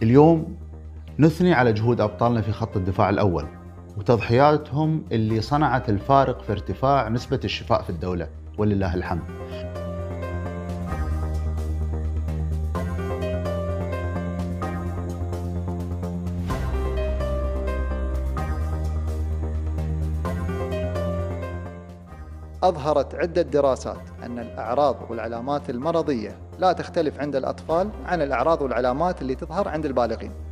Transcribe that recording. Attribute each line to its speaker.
Speaker 1: اليوم نثني على جهود أبطالنا في خط الدفاع الأول وتضحياتهم اللي صنعت الفارق في ارتفاع نسبة الشفاء في الدولة، ولله الحمد.
Speaker 2: أظهرت عدة دراسات أن الأعراض والعلامات المرضية لا تختلف عند الأطفال عن الأعراض والعلامات اللي تظهر عند البالغين.